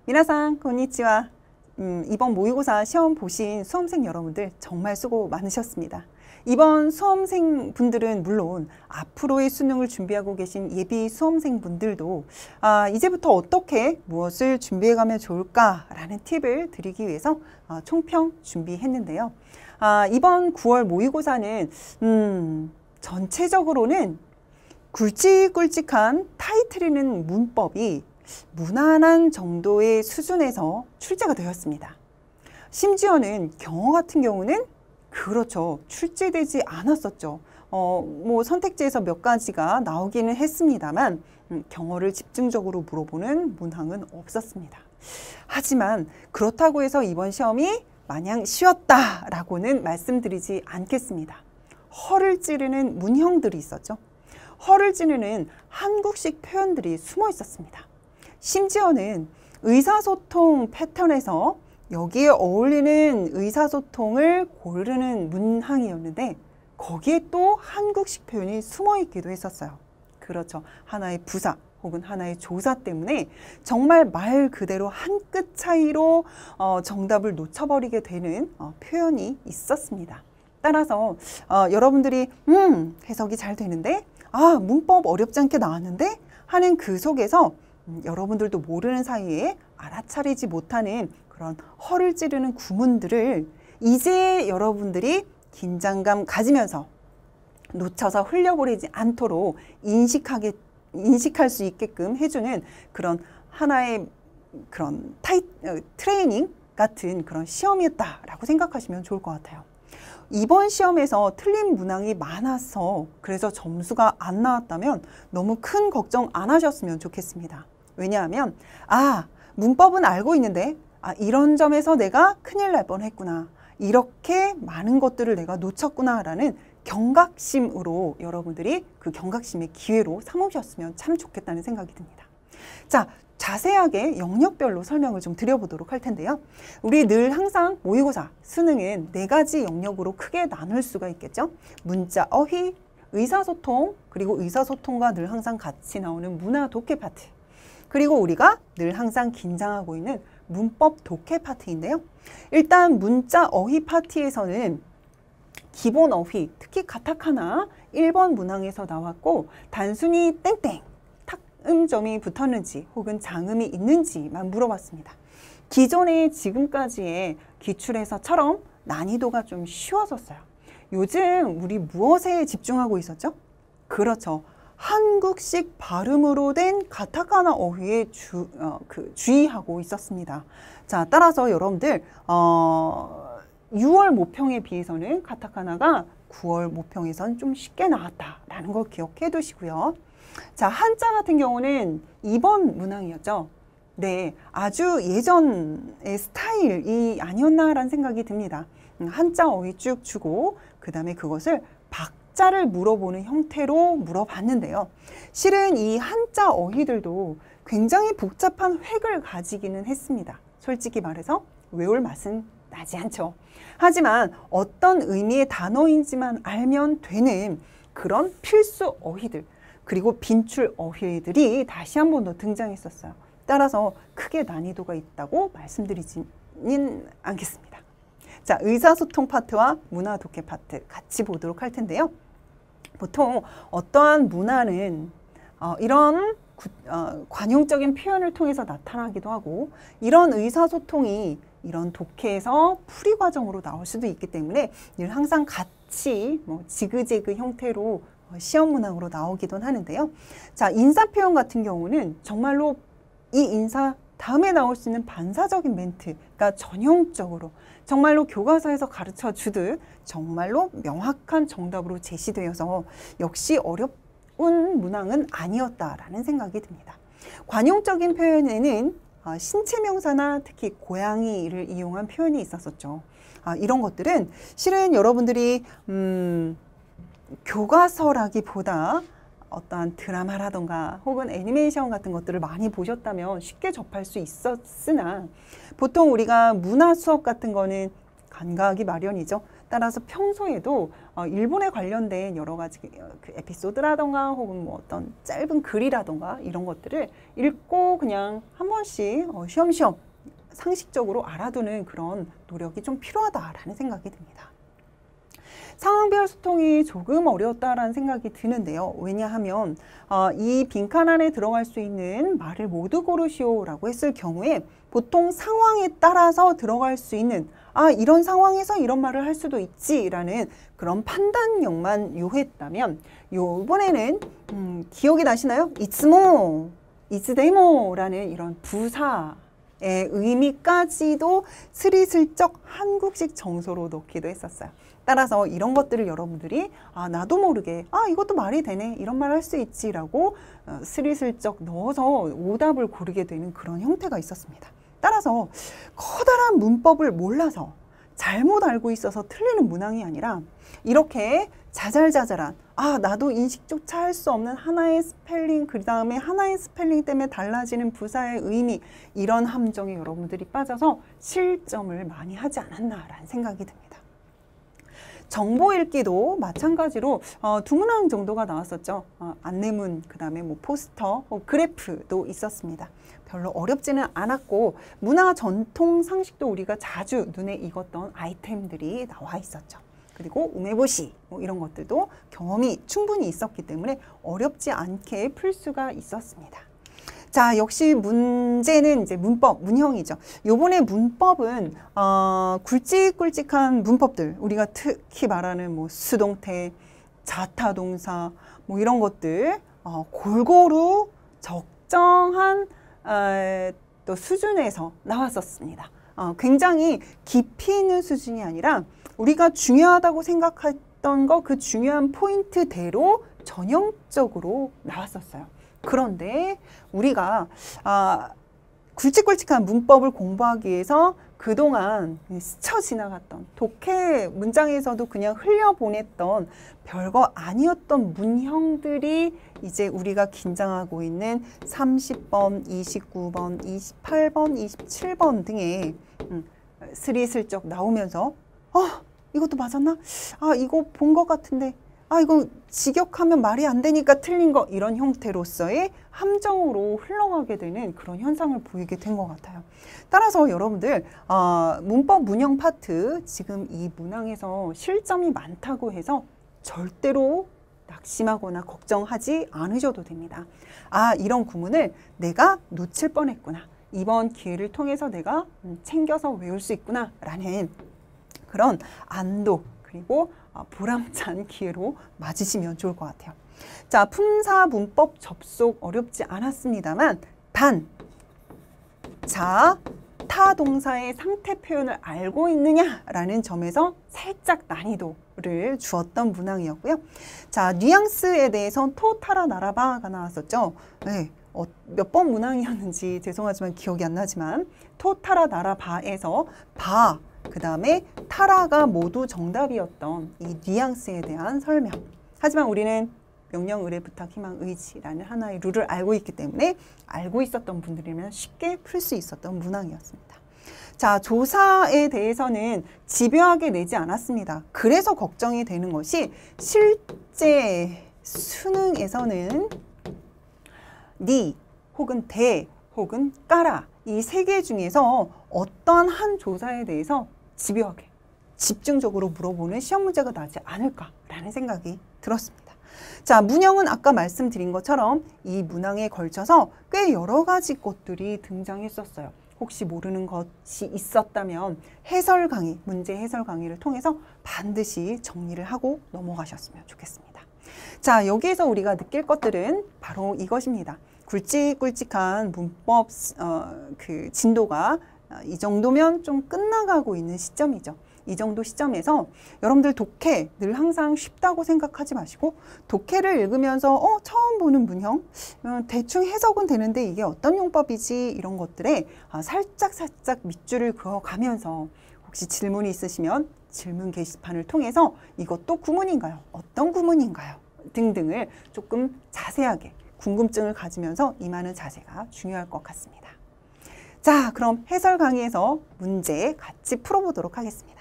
미나상, konnichiwa. 이번 모의고사 시험 보신 수험생 여러분들 정말 수고 많으셨습니다. 이번 수험생 분들은 물론 앞으로의 수능을 준비하고 계신 예비 수험생 분들도 이제부터 어떻게 무엇을 준비해가면 좋을까라는 팁을 드리기 위해서 총평 준비했는데요. 이번 9월 모의고사는 전체적으로는 굵직굵직한 타이틀이는 문법이 무난한 정도의 수준에서 출제가 되었습니다. 심지어는 경어 같은 경우는 그렇죠. 출제되지 않았었죠. 뭐 선택지에서 몇 가지가 나오기는 했습니다만 경어를 집중적으로 물어보는 문항은 없었습니다. 하지만 그렇다고 해서 이번 시험이 마냥 쉬웠다라고는 말씀드리지 않겠습니다. 허를 찌르는 문형들이 있었죠. 허를 찌르는 한국식 표현들이 숨어 있었습니다. 심지어는 의사소통 패턴에서 여기에 어울리는 의사소통을 고르는 문항이었는데 거기에 또 한국식 표현이 숨어 있기도 했었어요. 그렇죠. 하나의 부사 혹은 하나의 조사 때문에 정말 말 그대로 한 끗 차이로 정답을 놓쳐버리게 되는 표현이 있었습니다. 따라서 여러분들이 해석이 잘 되는데 문법 어렵지 않게 나왔는데 하는 그 속에서 여러분들도 모르는 사이에 알아차리지 못하는 그런 허를 찌르는 구문들을 이제 여러분들이 긴장감 가지면서 놓쳐서 흘려버리지 않도록 인식할 수 있게끔 해주는 그런 하나의 그런 트레이닝 같은 그런 시험이었다라고 생각하시면 좋을 것 같아요. 이번 시험에서 틀린 문항이 많아서 그래서 점수가 안 나왔다면 너무 큰 걱정 안 하셨으면 좋겠습니다. 왜냐하면 문법은 알고 있는데 이런 점에서 내가 큰일 날 뻔했구나. 이렇게 많은 것들을 내가 놓쳤구나 라는 경각심으로 여러분들이 그 경각심의 기회로 삼으셨으면 참 좋겠다는 생각이 듭니다. 자, 자세하게 영역별로 설명을 좀 드려보도록 할 텐데요. 우리 늘 항상 모의고사, 수능은 4가지 영역으로 크게 나눌 수가 있겠죠. 문자, 어휘, 의사소통, 그리고 의사소통과 늘 항상 같이 나오는 문화, 독해 파트. 그리고 우리가 늘 항상 긴장하고 있는 문법 독해 파트인데요. 일단 문자 어휘 파트에서는 기본 어휘, 특히 가타카나 1번 문항에서 나왔고 단순히 땡땡, 탁음점이 붙었는지 혹은 장음이 있는지만 물어봤습니다. 기존의 지금까지의 기출에서처럼 난이도가 좀 쉬워졌어요. 요즘 우리 무엇에 집중하고 있었죠? 그렇죠. 한국식 발음으로 된 가타카나 어휘에 주의하고 있었습니다. 자, 따라서 여러분들 6월 모평에 비해서는 가타카나가 9월 모평에선 좀 쉽게 나왔다라는 거 기억해 두시고요. 자, 한자 같은 경우는 2번 문항이었죠. 네, 아주 예전의 스타일이 아니었나라는 생각이 듭니다. 한자 어휘 쭉 주고 그 다음에 그것을 박자를 물어보는 형태로 물어봤는데요. 실은 이 한자 어휘들도 굉장히 복잡한 획을 가지기는 했습니다. 솔직히 말해서 외울 맛은 나지 않죠. 하지만 어떤 의미의 단어인지만 알면 되는 그런 필수 어휘들 그리고 빈출 어휘들이 다시 한 번 더 등장했었어요. 따라서 크게 난이도가 있다고 말씀드리지는 않겠습니다. 자, 의사소통 파트와 문화 독해 파트 같이 보도록 할 텐데요. 보통 어떠한 문화는 이런 관용적인 표현을 통해서 나타나기도 하고 이런 의사소통이 이런 독해에서 풀이 과정으로 나올 수도 있기 때문에 늘 항상 같이 지그재그 형태로 시험 문항으로 나오기도 하는데요. 자, 인사 표현 같은 경우는 정말로 이 인사 다음에 나올 수 있는 반사적인 멘트가 전형적으로 정말로 교과서에서 가르쳐 주듯 정말로 명확한 정답으로 제시되어서 역시 어려운 문항은 아니었다라는 생각이 듭니다. 관용적인 표현에는 신체명사나 특히 고양이를 이용한 표현이 있었었죠. 이런 것들은 실은 여러분들이 교과서라기보다 어떠한 드라마라던가 혹은 애니메이션 같은 것들을 많이 보셨다면 쉽게 접할 수 있었으나 보통 우리가 문화 수업 같은 거는 간과하기 마련이죠. 따라서 평소에도 일본에 관련된 여러 가지 그 에피소드라던가 혹은 뭐 어떤 짧은 글이라던가 이런 것들을 읽고 그냥 한 번씩 쉬엄쉬엄 상식적으로 알아두는 그런 노력이 좀 필요하다라는 생각이 듭니다. 상황별 소통이 조금 어려웠다라는 생각이 드는데요. 왜냐하면 이 빈칸 안에 들어갈 수 있는 말을 모두 고르시오라고 했을 경우에 보통 상황에 따라서 들어갈 수 있는 이런 상황에서 이런 말을 할 수도 있지라는 그런 판단력만 요했다면 이번에는 기억이 나시나요? 이츠모, 이츠데모라는 이런 부사의 의미까지도 스리슬쩍 한국식 정서로 넣기도 했었어요. 따라서 이런 것들을 여러분들이 나도 모르게 이것도 말이 되네 이런 말 할 수 있지라고 스리슬쩍 넣어서 오답을 고르게 되는 그런 형태가 있었습니다. 따라서 커다란 문법을 몰라서 잘못 알고 있어서 틀리는 문항이 아니라 이렇게 자잘자잘한 나도 인식조차 할 수 없는 하나의 스펠링 그 다음에 하나의 스펠링 때문에 달라지는 부사의 의미 이런 함정에 여러분들이 빠져서 실점을 많이 하지 않았나라는 생각이 듭니다. 정보 읽기도 마찬가지로 두 문항 정도가 나왔었죠. 안내문, 그 다음에 뭐 포스터, 그래프도 있었습니다. 별로 어렵지는 않았고 문화 전통 상식도 우리가 자주 눈에 익었던 아이템들이 나와 있었죠. 그리고 우메보시 이런 것들도 경험이 충분히 있었기 때문에 어렵지 않게 풀 수가 있었습니다. 자, 역시 문제는 이제 문법, 문형이죠. 요번에 문법은 굵직굵직한 문법들, 우리가 특히 말하는 뭐 수동태, 자타동사 뭐 이런 것들 골고루 적정한 또 수준에서 나왔었습니다. 굉장히 깊이 있는 수준이 아니라 우리가 중요하다고 생각했던 거 그 중요한 포인트대로 전형적으로 나왔었어요. 그런데 우리가 굵직굵직한 문법을 공부하기 위해서 그동안 스쳐 지나갔던 독해 문장에서도 그냥 흘려보냈던 별거 아니었던 문형들이 이제 우리가 긴장하고 있는 30번, 29번, 28번, 27번 등의 스리슬쩍 나오면서 이것도 맞았나? 이거 본 것 같은데 이거 직역하면 말이 안 되니까 틀린 거 이런 형태로서의 함정으로 흘러가게 되는 그런 현상을 보이게 된 것 같아요. 따라서 여러분들 문법 문형 파트 지금 이 문항에서 실점이 많다고 해서 절대로 낙심하거나 걱정하지 않으셔도 됩니다. 이런 구문을 내가 놓칠 뻔했구나. 이번 기회를 통해서 내가 챙겨서 외울 수 있구나 라는 그런 안도 그리고 보람찬 기회로 맞으시면 좋을 것 같아요. 자, 품사 문법 접속 어렵지 않았습니다만 단, 자, 타 동사의 상태 표현을 알고 있느냐라는 점에서 살짝 난이도를 주었던 문항이었고요. 자, 뉘앙스에 대해선 토타라 나라바가 나왔었죠. 네, 몇 번 문항이었는지 죄송하지만 기억이 안 나지만 토타라 나라바에서 바, 그 다음에 타라가 모두 정답이었던 이 뉘앙스에 대한 설명. 하지만 우리는 명령, 의뢰, 부탁, 희망, 의지라는 하나의 룰을 알고 있기 때문에 알고 있었던 분들이면 쉽게 풀 수 있었던 문항이었습니다. 자, 조사에 대해서는 집요하게 내지 않았습니다. 그래서 걱정이 되는 것이 실제 수능에서는 니 혹은 대 혹은 까라 이 세 개 중에서 어떤 한 조사에 대해서 집요하게 집중적으로 물어보는 시험 문제가 나지 않을까라는 생각이 들었습니다. 자, 문형은 아까 말씀드린 것처럼 이 문항에 걸쳐서 꽤 여러 가지 것들이 등장했었어요. 혹시 모르는 것이 있었다면 해설 강의, 문제 해설 강의를 통해서 반드시 정리를 하고 넘어가셨으면 좋겠습니다. 자, 여기에서 우리가 느낄 것들은 바로 이것입니다. 굵직굵직한 문법 그 진도가 이 정도면 좀 끝나가고 있는 시점이죠. 이 정도 시점에서 여러분들 독해 늘 항상 쉽다고 생각하지 마시고 독해를 읽으면서 처음 보는 문형 대충 해석은 되는데 이게 어떤 용법이지 이런 것들에 살짝 밑줄을 그어가면서 혹시 질문이 있으시면 질문 게시판을 통해서 이것도 구문인가요? 어떤 구문인가요? 등등을 조금 자세하게 궁금증을 가지면서 임하는 자세가 중요할 것 같습니다. 자, 그럼 해설 강의에서 문제 같이 풀어보도록 하겠습니다.